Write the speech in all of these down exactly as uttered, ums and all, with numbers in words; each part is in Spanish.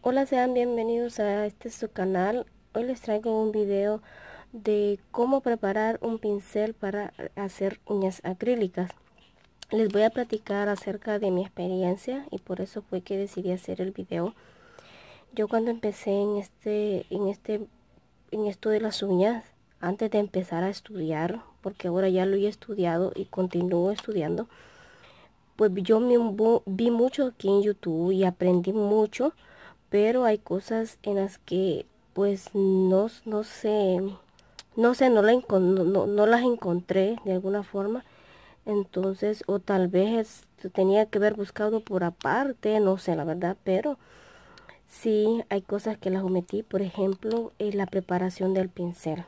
Hola, sean bienvenidos a este su canal. Hoy les traigo un video de cómo preparar un pincel para hacer uñas acrílicas. Les voy a platicar acerca de mi experiencia y por eso fue que decidí hacer el video. Yo cuando empecé en este, en este, en esto de las uñas, antes de empezar a estudiar, porque ahora ya lo he estudiado y continúo estudiando, pues yo me vi mucho aquí en YouTube y aprendí mucho, pero hay cosas en las que pues no, no sé, no sé, no, la encon- no, no- no las encontré de alguna forma. Entonces, o tal vez tenía que haber buscado por aparte, no sé la verdad, pero sí hay cosas que las omití. Por ejemplo, en la preparación del pincel.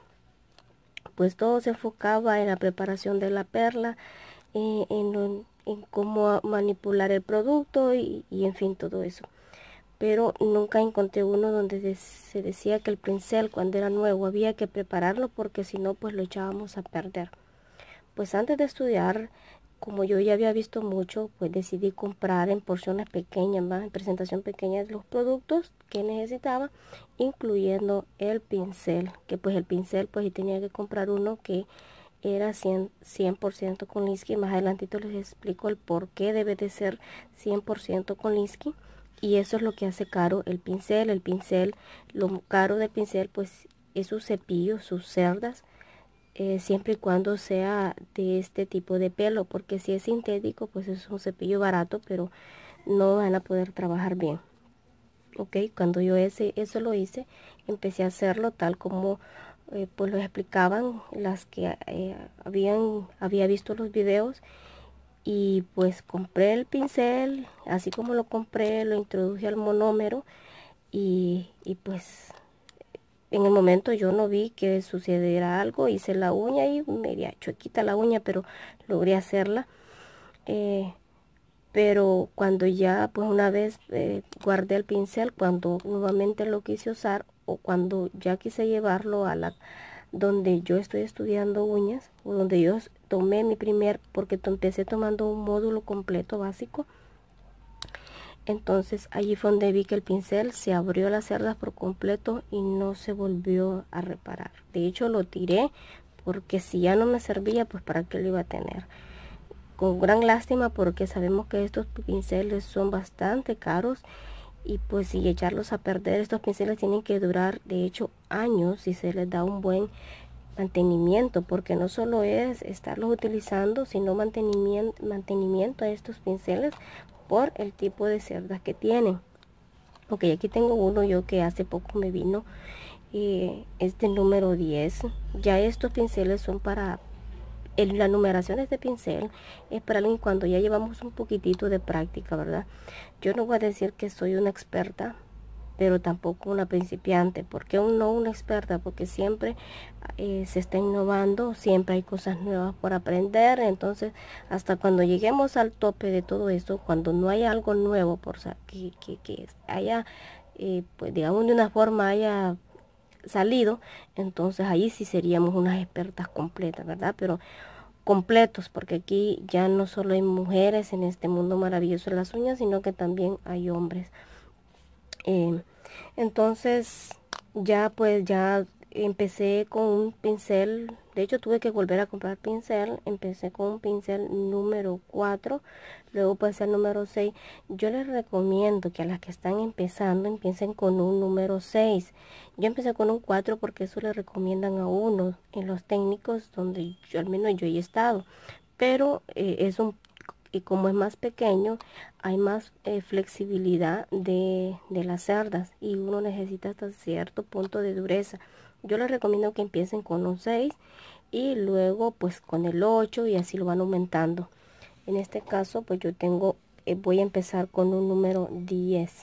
Pues todo se enfocaba en la preparación de la perla, eh, en, lo- en cómo manipular el producto y, y en fin todo eso. Pero nunca encontré uno donde de- se decía que el pincel cuando era nuevo había que prepararlo porque si no pues lo echábamos a perder. Pues antes de estudiar, como yo ya había visto mucho, pues decidí comprar en porciones pequeñas, más en presentación pequeña de los productos que necesitaba, incluyendo el pincel, que pues el pincel pues y tenía que comprar uno que era cien, cien por ciento con Linsky. Más adelantito les explico el por qué debe de ser cien por ciento con Linsky. Y eso es lo que hace caro el pincel. El pincel, lo caro del pincel pues es su cepillo, sus cerdas, eh, siempre y cuando sea de este tipo de pelo, porque si es sintético pues es un cepillo barato, pero no van a poder trabajar bien. Ok, cuando yo ese, eso lo hice, empecé a hacerlo tal como eh, pues lo explicaban las que eh, habían, había visto los videos. Y pues compré el pincel, así como lo compré, lo introduje al monómero y, y pues en el momento yo no vi que sucediera algo, hice la uña y media chuequita la uña, pero logré hacerla. Eh, pero cuando ya pues una vez eh, guardé el pincel, cuando nuevamente lo quise usar o cuando ya quise llevarlo a la donde yo estoy estudiando uñas, o donde yo tomé mi primer, porque empecé tomando un módulo completo básico. Entonces allí fue donde vi que el pincel se abrió las cerdas por completo y no se volvió a reparar. De hecho lo tiré porque si ya no me servía, pues para qué lo iba a tener. Con gran lástima porque sabemos que estos pinceles son bastante caros y pues si echarlos a perder, estos pinceles tienen que durar de hecho años si se les da un buen mantenimiento, porque no solo es estarlos utilizando, sino mantenimiento, mantenimiento a estos pinceles por el tipo de cerdas que tienen. Ok, aquí tengo uno yo que hace poco me vino, eh, este número diez. Ya estos pinceles son para el, la numeración de este pincel es para alguien cuando ya llevamos un poquitito de práctica, ¿verdad? Yo no voy a decir que soy una experta, pero tampoco una principiante. ¿Por qué aún no una experta? Porque siempre eh, se está innovando, siempre hay cosas nuevas por aprender. Entonces, hasta cuando lleguemos al tope de todo esto, cuando no hay algo nuevo por que, que, que haya, eh, pues digamos de una forma haya salido, entonces ahí sí seríamos unas expertas completas, ¿verdad? Pero completos, porque aquí ya no solo hay mujeres en este mundo maravilloso de las uñas, sino que también hay hombres. Eh, entonces ya pues ya empecé con un pincel, de hecho tuve que volver a comprar pincel, empecé con un pincel número cuatro, luego pasé al número seis. Yo les recomiendo que a las que están empezando empiecen con un número seis. Yo empecé con un cuatro porque eso le recomiendan a uno en los técnicos donde yo al menos yo he estado, pero eh, es un y como es más pequeño, hay más eh, flexibilidad de, de las cerdas y uno necesita hasta cierto punto de dureza. Yo les recomiendo que empiecen con un seis y luego pues con el ocho y así lo van aumentando. En este caso pues yo tengo, eh, voy a empezar con un número diez.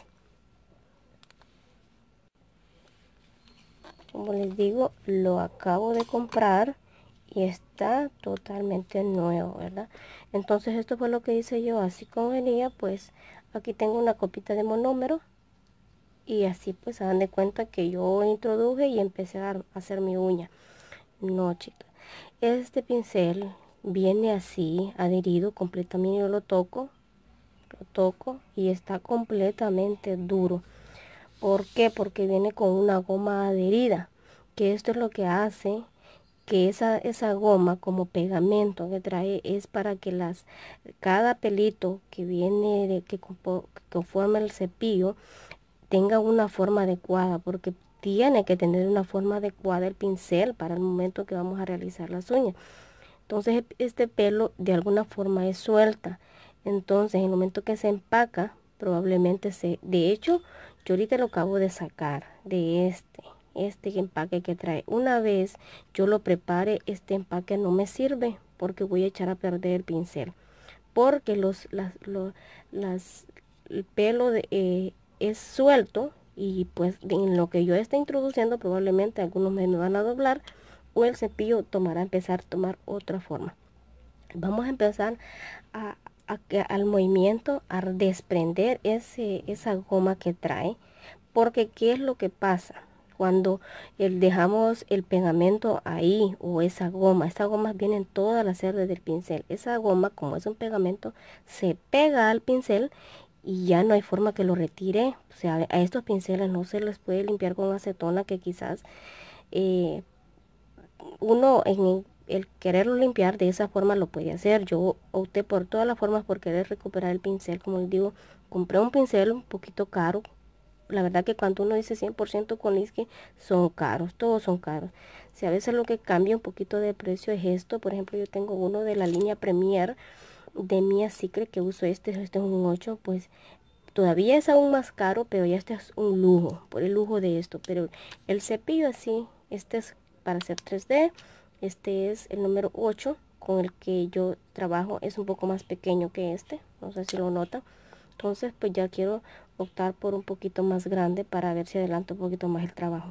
Como les digo, lo acabo de comprar y está totalmente nuevo, ¿verdad? Entonces esto fue lo que hice yo, así como venía, pues aquí tengo una copita de monómero y así pues hagan de cuenta que yo introduje y empecé a hacer mi uña. No, chicas, este pincel viene así adherido completamente, yo lo toco, lo toco y está completamente duro. ¿Por qué? Porque viene con una goma adherida, que esto es lo que hace que esa, esa goma como pegamento que trae es para que las cada pelito que viene de, que, compo- que conforma el cepillo tenga una forma adecuada, porque tiene que tener una forma adecuada el pincel para el momento que vamos a realizar las uñas. Entonces este pelo de alguna forma es suelta. Entonces en el momento que se empaca, probablemente se... De hecho, yo ahorita lo acabo de sacar de este, este empaque que trae. Una vez yo lo prepare, este empaque no me sirve porque voy a echar a perder el pincel. Porque los, las, los, las, el pelo de, eh, es suelto y pues en lo que yo esté introduciendo probablemente algunos me van a doblar o el cepillo tomará empezar a tomar otra forma. Vamos a empezar a, a, al movimiento, a desprender ese, esa goma que trae, porque ¿qué es lo que pasa? Cuando el, dejamos el pegamento ahí o esa goma, estas gomas vienen todas las cerdas del pincel. Esa goma, como es un pegamento, se pega al pincel y ya no hay forma que lo retire. O sea, a estos pinceles no se les puede limpiar con acetona, que quizás eh, uno en el, el quererlo limpiar de esa forma lo puede hacer. Yo opté por todas las formas por querer recuperar el pincel. Como les digo, compré un pincel un poquito caro. La verdad que cuando uno dice cien por ciento con Liski, son caros, todos son caros. Si a veces lo que cambia un poquito de precio es esto. Por ejemplo, yo tengo uno de la línea Premier de Mia Secret que uso este, este es un ocho, pues todavía es aún más caro, pero ya este es un lujo, por el lujo de esto. Pero el cepillo así, este es para hacer tres D, este es el número ocho con el que yo trabajo, es un poco más pequeño que este, no sé si lo notan. Entonces pues ya quiero optar por un poquito más grande para ver si adelanto un poquito más el trabajo.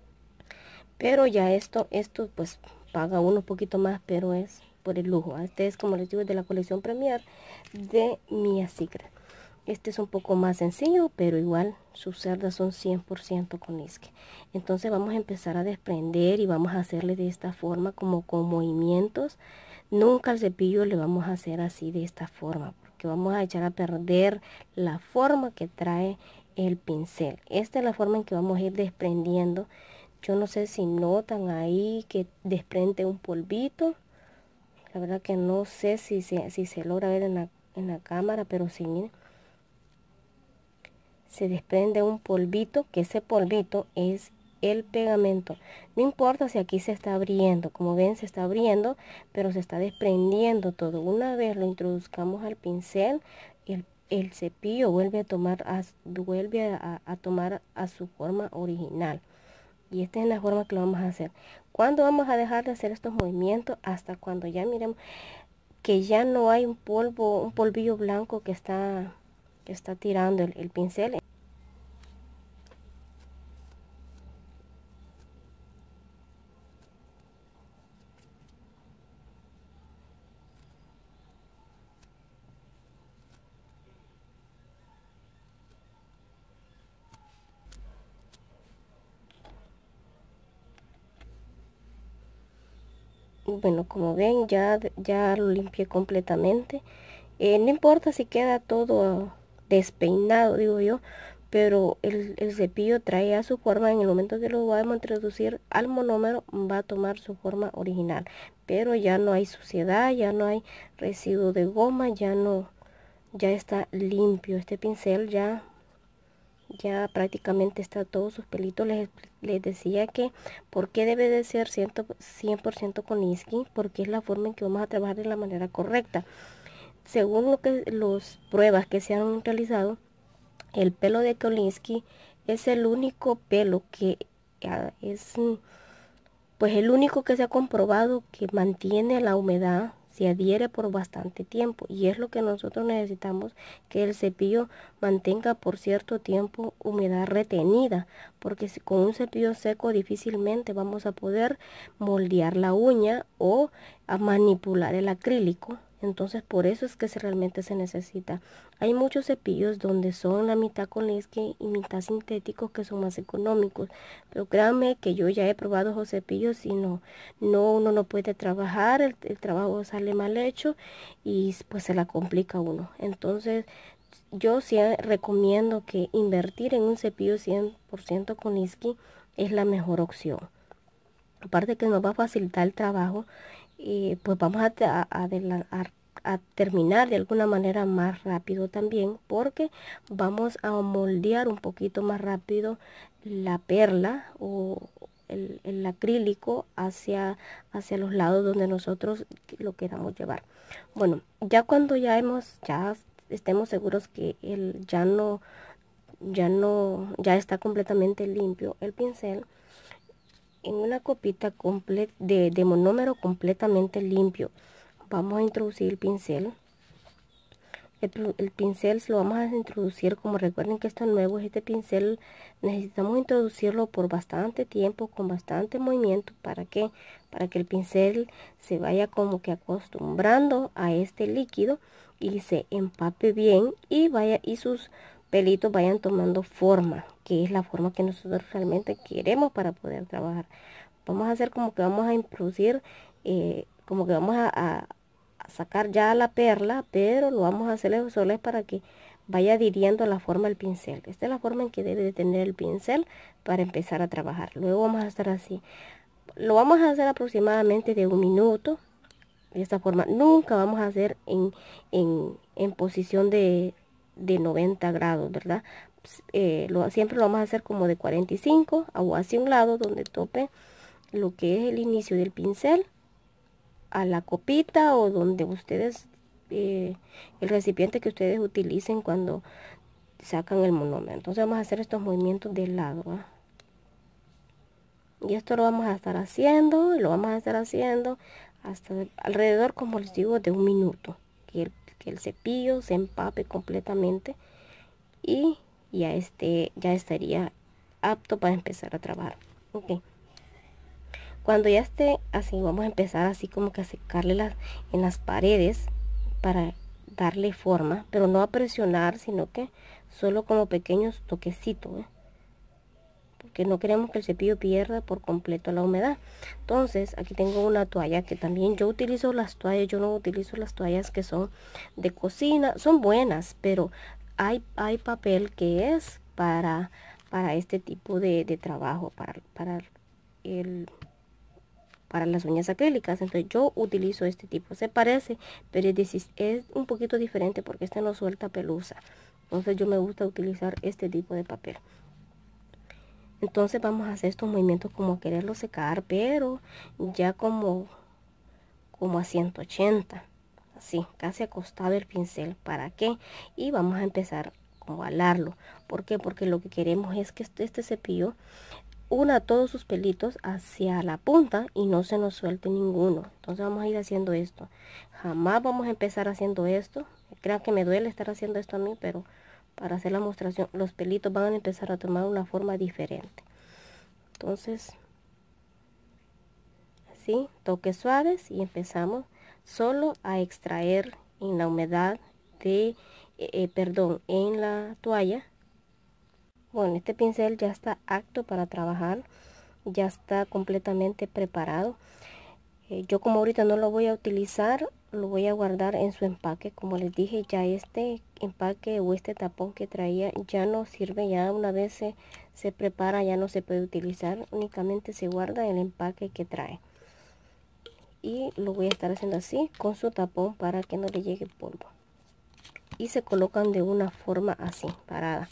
Pero ya esto, esto pues paga uno un poquito más, pero es por el lujo. Este es, como les digo, de la colección Premier de Mia Secret. Este es un poco más sencillo, pero igual sus cerdas son cien por ciento con isque. Entonces vamos a empezar a desprender y vamos a hacerle de esta forma, como con movimientos. Nunca al cepillo le vamos a hacer así de esta forma, porque vamos a echar a perder la forma que trae el pincel. Esta es la forma en que vamos a ir desprendiendo. Yo no sé si notan ahí que desprende un polvito. La verdad que no sé si se, si se logra ver en la, en la cámara, pero sí, miren. Se desprende un polvito, que ese polvito es el pegamento. No importa si aquí se está abriendo, como ven se está abriendo, pero se está desprendiendo todo. Una vez lo introduzcamos al pincel, el, el cepillo vuelve a tomar a, vuelve a, a tomar a su forma original. Y esta es la forma que lo vamos a hacer. ¿Cuándo vamos a dejar de hacer estos movimientos? Hasta cuando ya miremos que ya no hay un polvo, un polvillo blanco que está, que está tirando el, el pincel. Bueno, como ven, ya, ya lo limpié completamente. Eh, no importa si queda todo despeinado, digo yo, pero el, el cepillo trae a su forma. En el momento que lo vamos a introducir al monómero, va a tomar su forma original. Pero ya no hay suciedad, ya no hay residuo de goma, ya no, ya está limpio. Este pincel ya ya prácticamente está todos sus pelitos. Les, les decía que por qué debe de ser cien por ciento con isqui, porque es la forma en que vamos a trabajar de la manera correcta. Según lo que las pruebas que se han realizado, el pelo de Kolinsky es el único pelo que uh, es pues el único que se ha comprobado que mantiene la humedad, se adhiere por bastante tiempo, y es lo que nosotros necesitamos, que el cepillo mantenga por cierto tiempo humedad retenida, porque si con un cepillo seco difícilmente vamos a poder moldear la uña o a manipular el acrílico. Entonces por eso es que se realmente se necesita. Hay muchos cepillos donde son la mitad con leche y mitad sintéticos, que son más económicos, pero créanme que yo ya he probado esos cepillos y no, no uno no puede trabajar, el, el trabajo sale mal hecho y pues se la complica uno. Entonces yo sí recomiendo que invertir en un cepillo cien por ciento Koniski es la mejor opción. Aparte que nos va a facilitar el trabajo, y pues vamos a, a, a, a terminar de alguna manera más rápido también, porque vamos a moldear un poquito más rápido la perla o el, el acrílico hacia, hacia los lados donde nosotros lo queramos llevar. Bueno, ya cuando ya hemos, ya estemos seguros que el ya no, ya no, ya está completamente limpio el pincel, en una copita de, de monómero completamente limpio vamos a introducir el pincel. El, el pincel se lo vamos a introducir, como recuerden que esto es nuevo, este pincel necesitamos introducirlo por bastante tiempo, con bastante movimiento. ¿Para qué? Para que el pincel se vaya como que acostumbrando a este líquido y se empape bien y vaya y sus pelitos vayan tomando forma, que es la forma que nosotros realmente queremos para poder trabajar. Vamos a hacer como que vamos a introducir, eh, como que vamos a, a sacar ya la perla, pero lo vamos a hacer solo es para que vaya adhiriendo la forma del pincel. Esta es la forma en que debe de tener el pincel para empezar a trabajar. Luego vamos a estar así. Lo vamos a hacer aproximadamente de un minuto. De esta forma nunca vamos a hacer en, en, en posición de, de noventa grados, ¿verdad? Eh, lo, siempre lo vamos a hacer como de cuarenta y cinco o hacia un lado donde tope lo que es el inicio del pincel a la copita o donde ustedes, eh, el recipiente que ustedes utilicen cuando sacan el monómero. Entonces vamos a hacer estos movimientos de lado, ¿eh? Y esto lo vamos a estar haciendo, y lo vamos a estar haciendo hasta alrededor, como les digo, de un minuto. Que el, que el cepillo se empape completamente y ya, este, ya estaría apto para empezar a trabajar. Ok. Cuando ya esté así, vamos a empezar así como que a secarle las, en las paredes para darle forma, pero no a presionar, sino que solo como pequeños toquecitos, ¿eh? Porque no queremos que el cepillo pierda por completo la humedad. Entonces, aquí tengo una toalla que también yo utilizo las toallas, yo no utilizo las toallas que son de cocina, son buenas, pero hay, hay papel que es para, para este tipo de, de trabajo, para, para el... para las uñas acrílicas. Entonces yo utilizo este tipo, se parece, pero es, es un poquito diferente porque este no suelta pelusa. Entonces yo me gusta utilizar este tipo de papel. Entonces vamos a hacer estos movimientos como quererlo secar, pero ya como como a ciento ochenta, así, casi acostado el pincel. ¿Para qué? Y vamos a empezar como a alarlo. ¿Por qué? Porque lo que queremos es que este, este cepillo una todos sus pelitos hacia la punta y no se nos suelte ninguno. Entonces vamos a ir haciendo esto. Jamás vamos a empezar haciendo esto. Creo que me duele estar haciendo esto a mí, pero para hacer la demostración, los pelitos van a empezar a tomar una forma diferente. Entonces, así, toques suaves y empezamos solo a extraer en la humedad de, eh, perdón, en la toalla. Bueno, este pincel ya está apto para trabajar, ya está completamente preparado. Eh, yo como ahorita no lo voy a utilizar, lo voy a guardar en su empaque. Como les dije, ya este empaque o este tapón que traía ya no sirve, ya una vez se, se prepara ya no se puede utilizar, únicamente se guarda el empaque que trae. Y lo voy a estar haciendo así con su tapón para que no le llegue polvo. Y se colocan de una forma así, parada.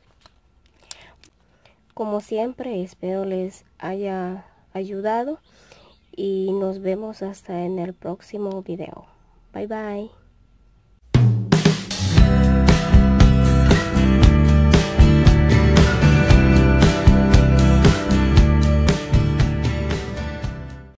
Como siempre, espero les haya ayudado y nos vemos hasta en el próximo video. Bye bye.